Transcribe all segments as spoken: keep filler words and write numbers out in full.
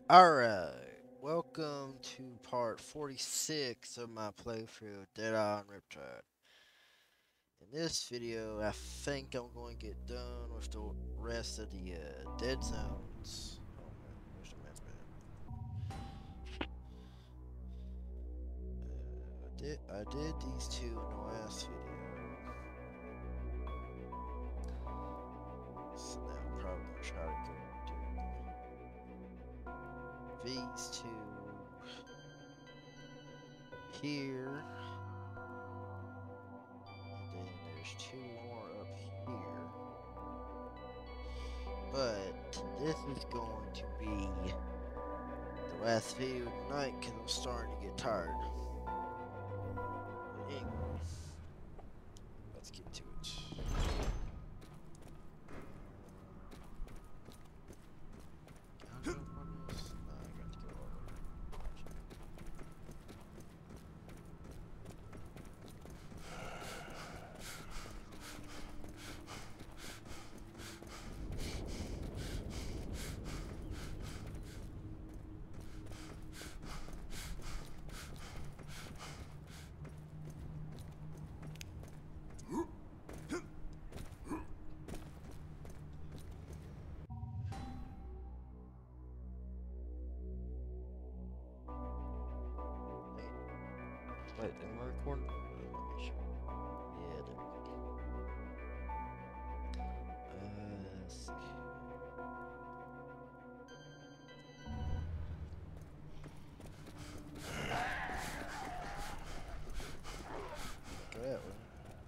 Alright, welcome to part forty-six of my playthrough of Dead Eye and Riptide. In this video, I think I'm going to get done with the rest of the uh, dead zones. Oh man, where's the map at? Uh, I did, I did these two in the last video. So now I'm probably going to try to go these two here, and then there's two more up here. But this is going to be the last video tonight because I'm starting to get tired. But anyway, let's get to it. Wait, am I recording? Uh, let me show. Yeah, there we go. Uh, let's see. Go that way.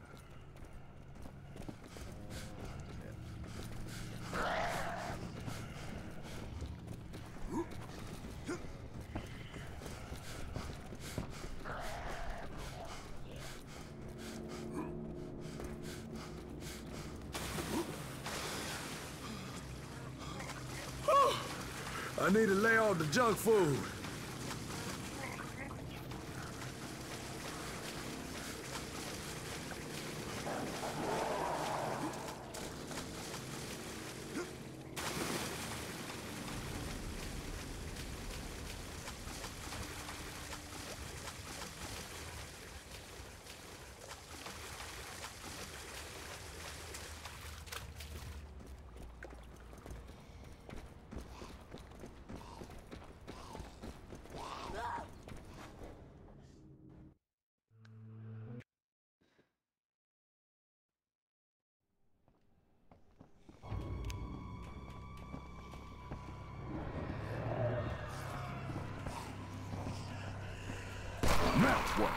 I need to lay off the junk food. Mount one.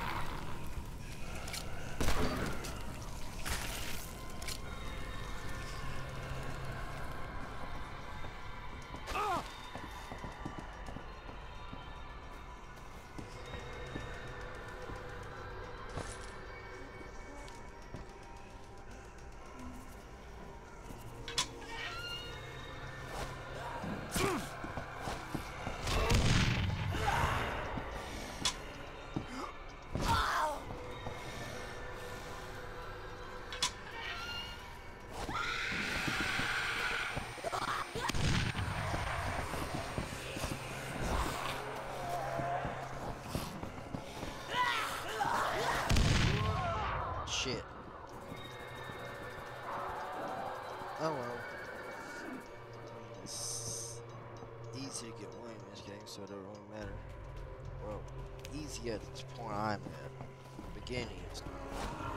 Shit. Oh well. It's easy to get one in this game, so it don't really matter. Well, easy at this point I'm at. The beginning it's not.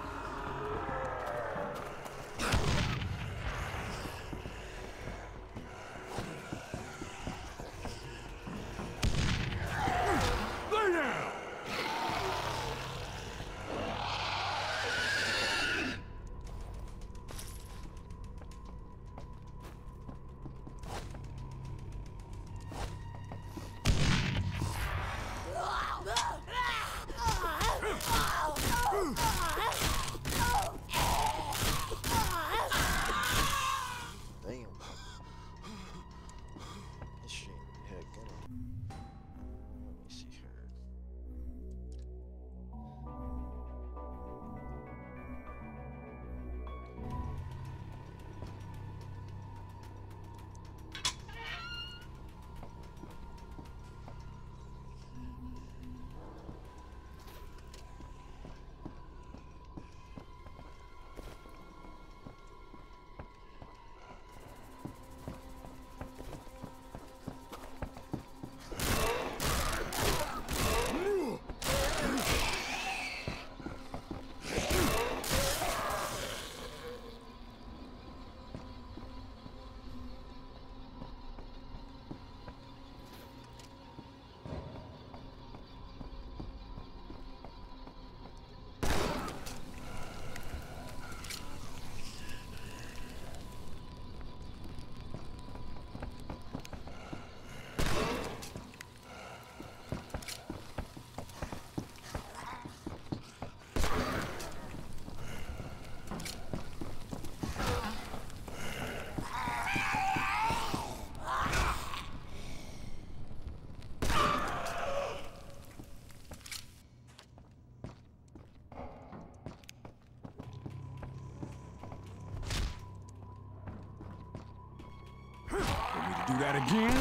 that again?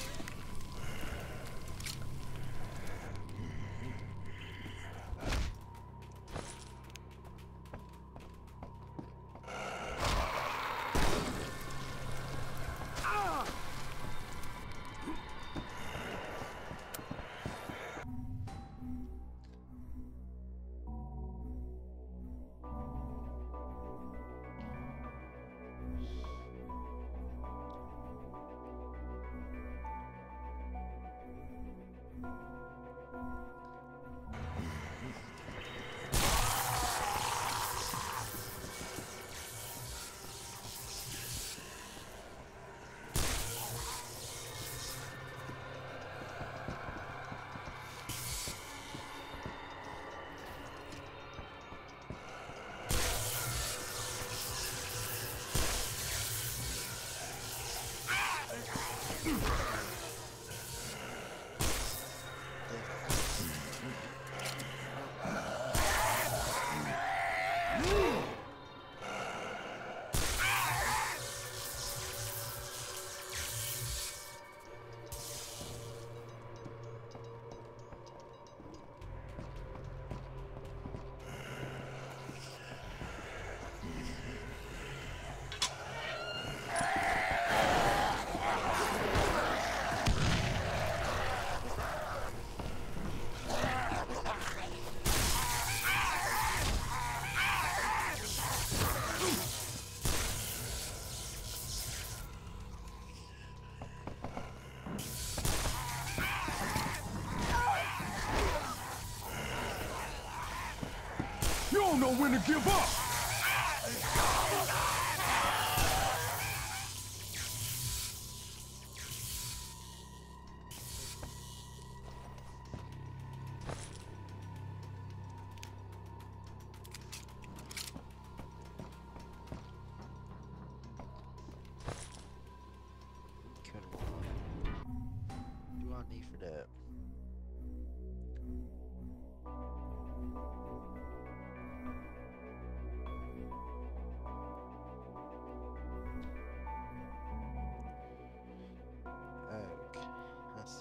You don't know when to give up! Do I need for that? Okay, I see.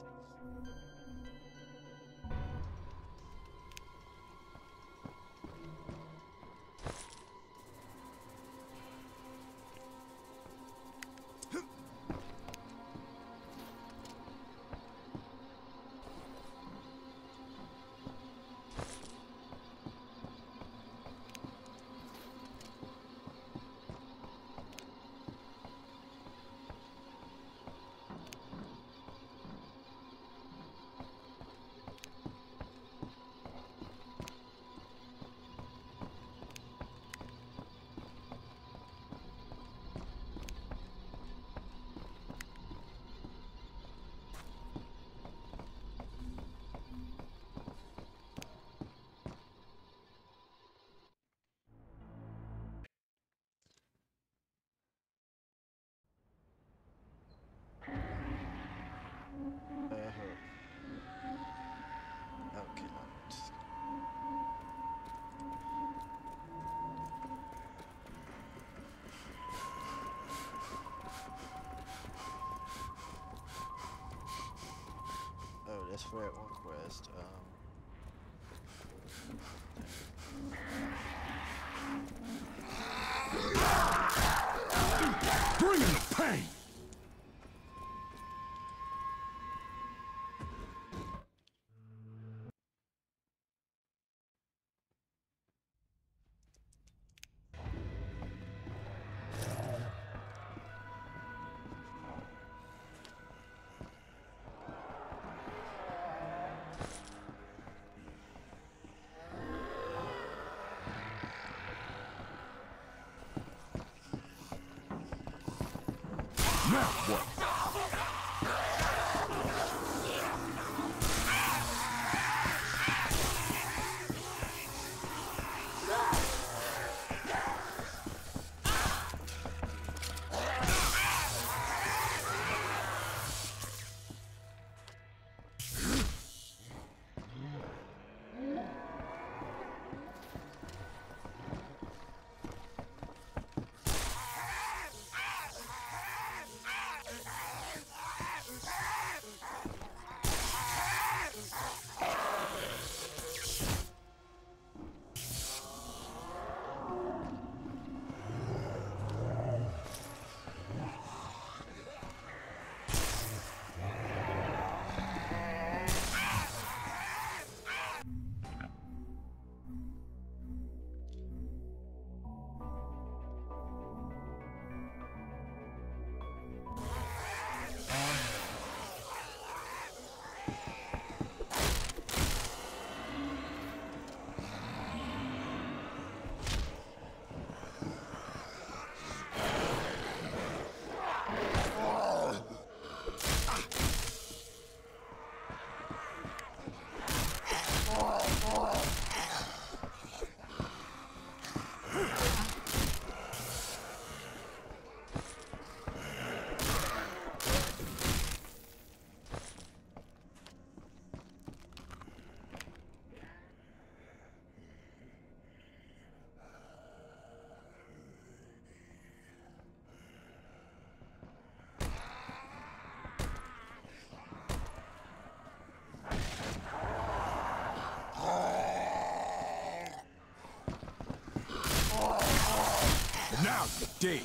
Uh-huh. Okay, now let's- oh, that's for that one quest. Um, Bring in the pain! Now what? Now you're dead.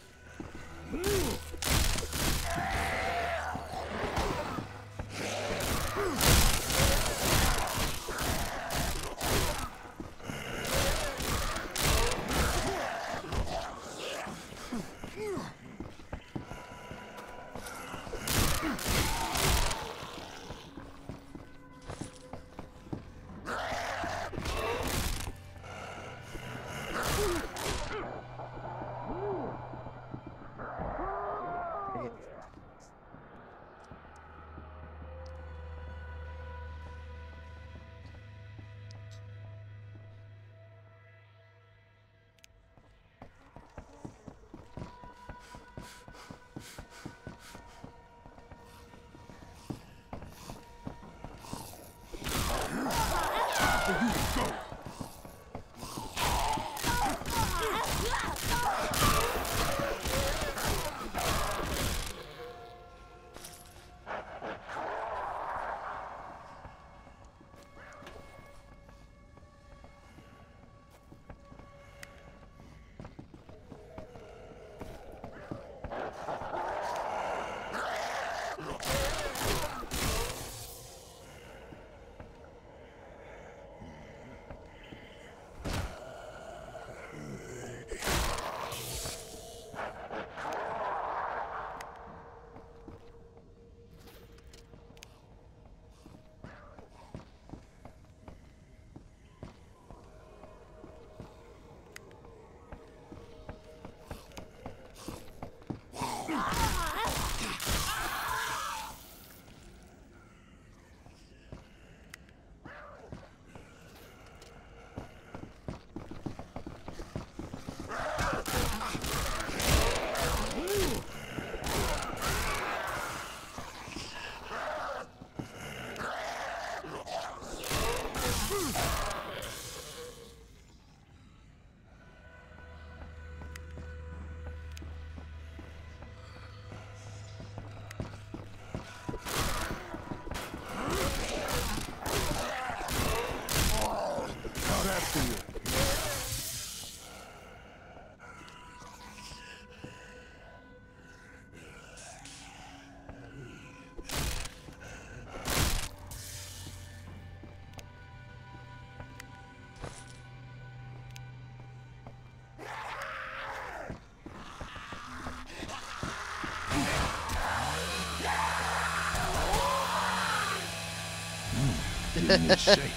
Getting in shape.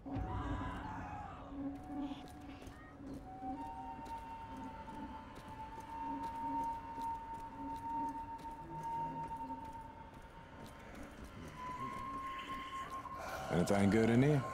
Anything good in here?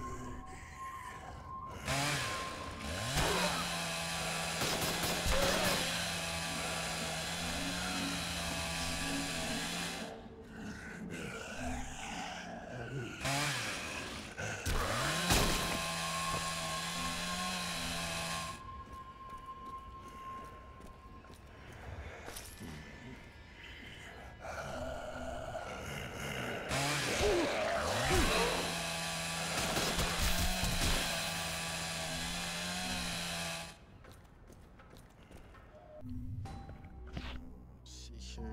See here.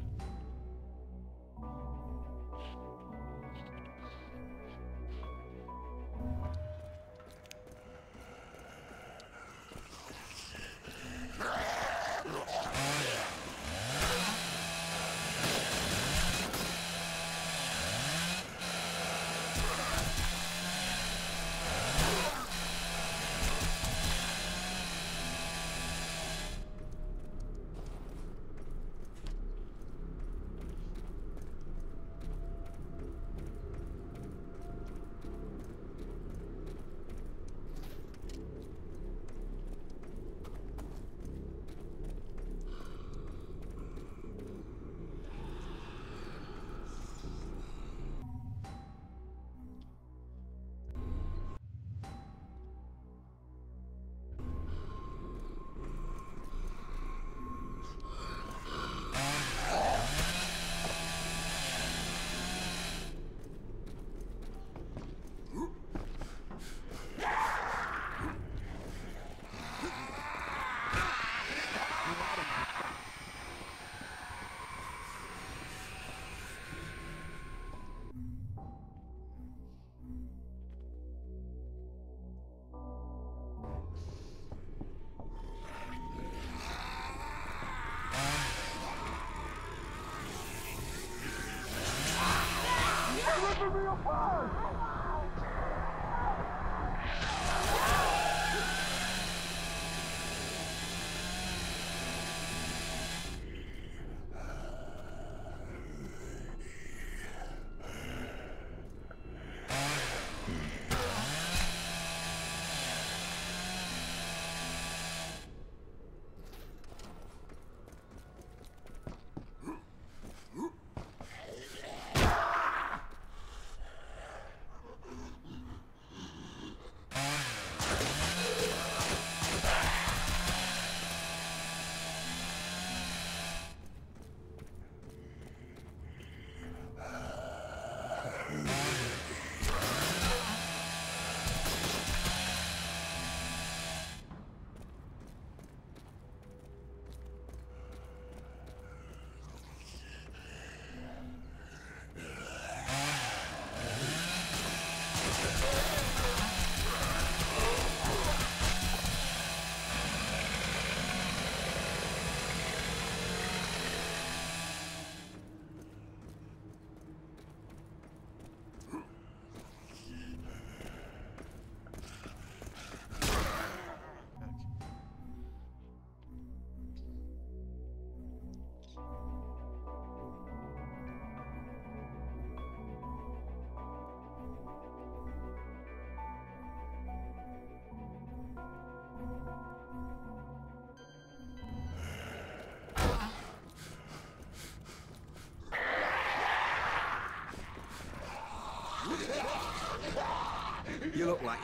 You look like you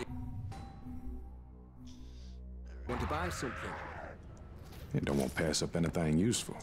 want to buy something. You don't want to pass up anything useful.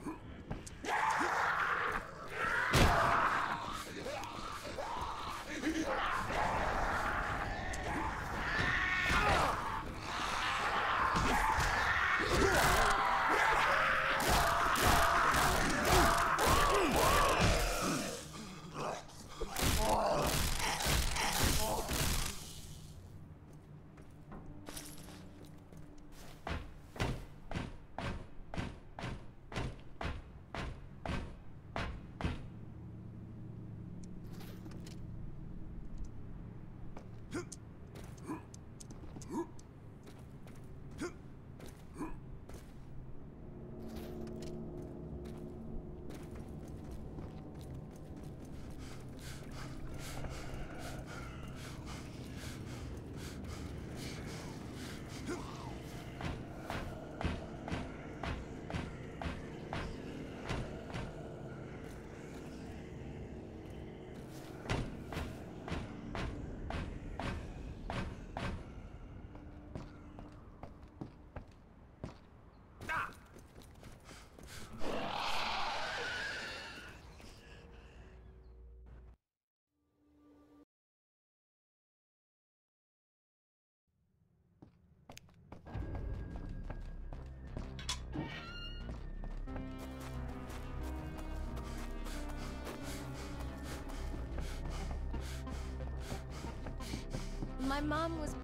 My mom was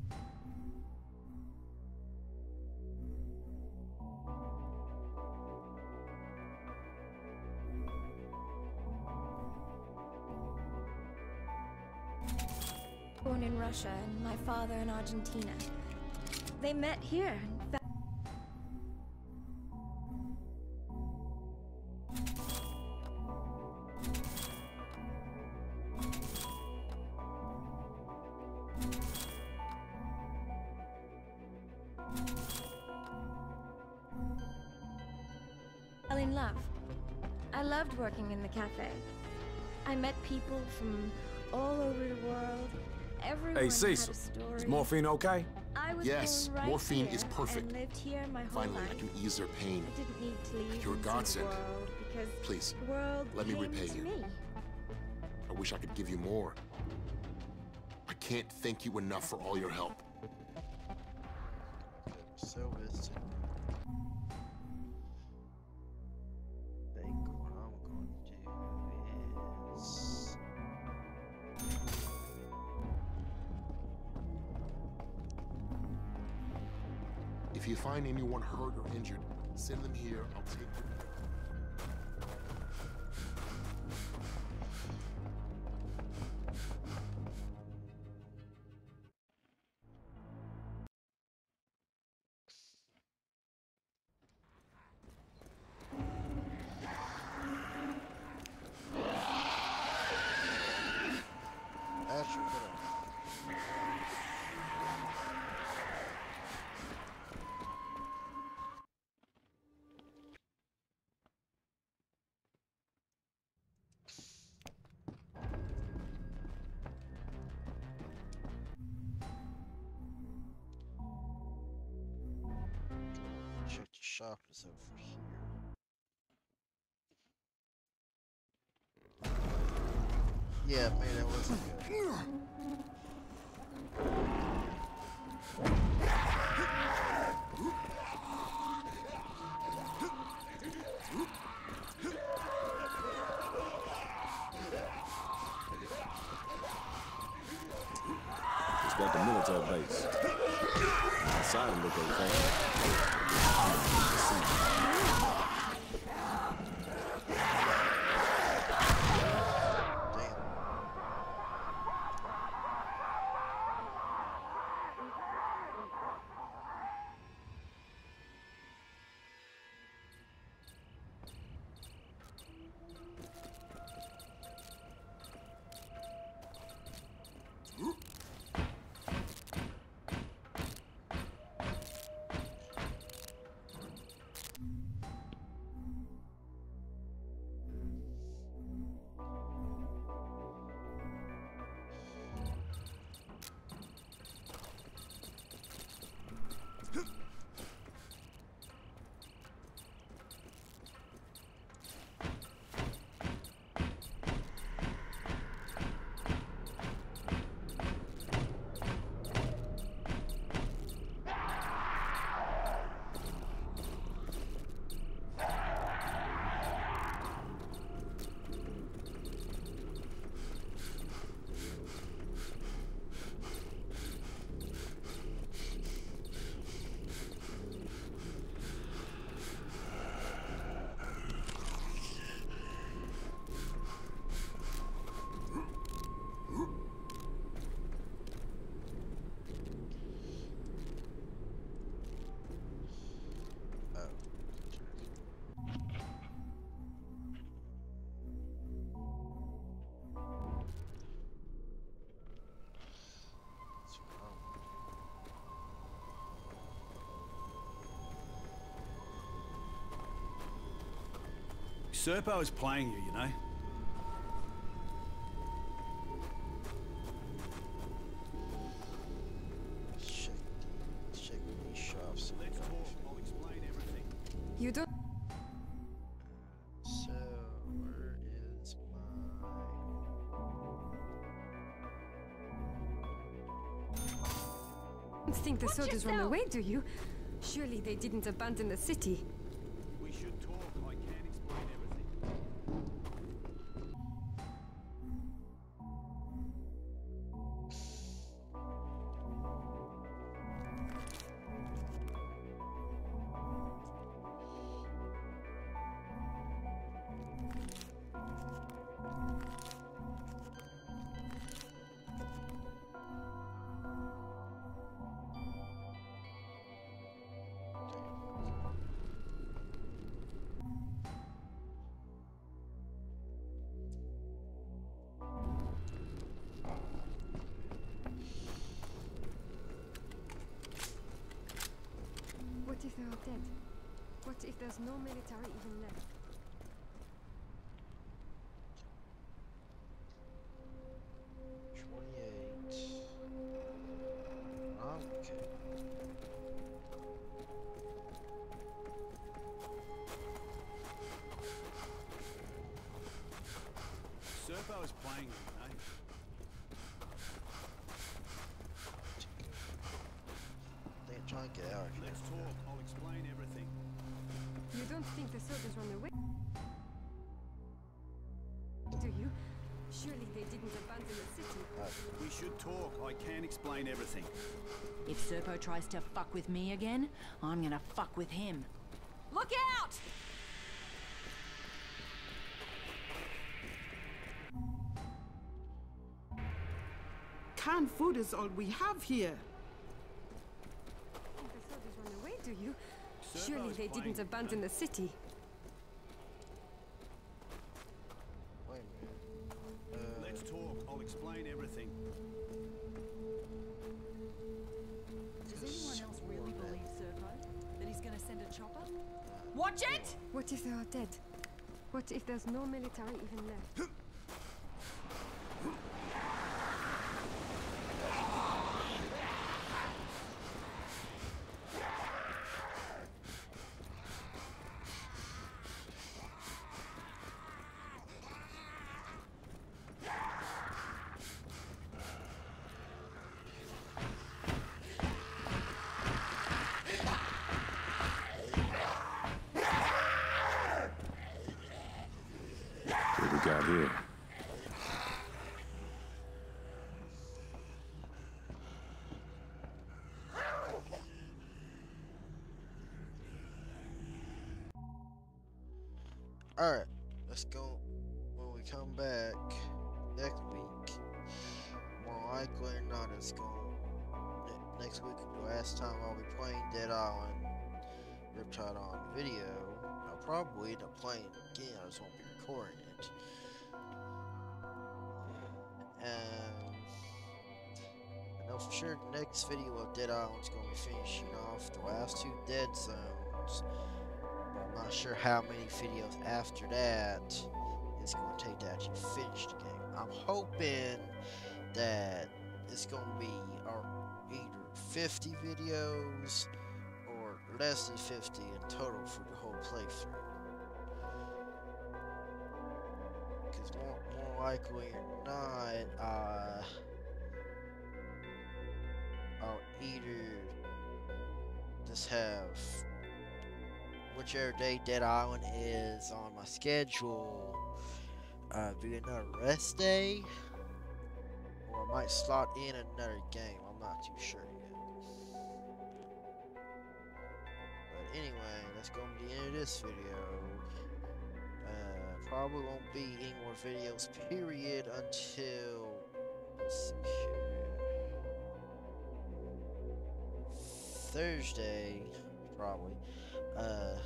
born in Russia and my father in Argentina. They met here and fa- fell in love. I loved working in the cafe. I met people from all over the world. Everyone Hey, Cecil, had a story. is morphine okay? I was Yes, born right morphine here is perfect. And lived here my whole Finally, life. I can ease their pain. I didn't need to leave You're a and see godsend. the world because Please, the world let me came repay to you. me. I wish I could give you more. I can't thank you enough for all your help. Okay, so it's I think what I'm going to do is If you find anyone hurt or injured, send them here. I'll take them. actually put on. Check the shop is over here. Yeah, man, that wasn't good. Just got the military base. Outside it look okay. Damn. That's what I want. Serpo is playing you, you know? Check the, check these shops. and Let's got talk. anything. I'll explain everything. You don't So, where is my... think the soldiers run away, do you? Surely they didn't abandon the city. We should talk. I can't explain everything. if they're all dead? What if there's no military even left? twenty-eight. I'm okay. Serpo is playing, eh? They ain't trying to get out of here. Let's talk. I'll explain everything. You don't think the soldiers run away? Do you? Surely they didn't abandon the city. We should talk. I can explain everything. If Serpo tries to fuck with me again, I'm gonna fuck with him. Look out! Canned food is all we have here. Think the soldiers run away, do you? Serpo's Surely they playing, didn't abandon the city. Wait a minute. Uh, Let's talk. I'll explain everything. Does anyone else really believe Serpo? That he's gonna send a chopper? Watch it! What if they are dead? What if there's no military even left? What we got here? Alright, let's go. When we come back next week, more likely than not, it's going. Ne next week, the last time I'll be playing Dead Island Riptide on video. I'll probably end up playing it again, I just won't be recording it. And I know for sure the next video of Dead Island's going to be finishing off the last two Dead Zones. I'm not sure how many videos after that it's going to take to actually finish the game. I'm hoping that it's going to be uh, either fifty videos or less than fifty in total for the whole playthrough. Because more, more likely or not, uh, I'll either just have whichever day Dead Island is on my schedule, uh, be another rest day, or I might slot in another game. I'm not too sure yet. But anyway, that's going to be the end of this video. Uh, probably won't be any more videos, period, until, let's see here, Thursday, probably. Uh,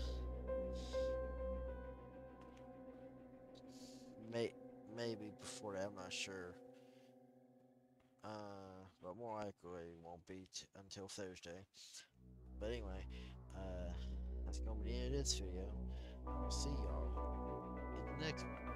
may maybe before that, I'm not sure. Uh, but more likely it won't be t until Thursday. But anyway, uh, that's gonna be the end of this video. I'll see y'all in the next one.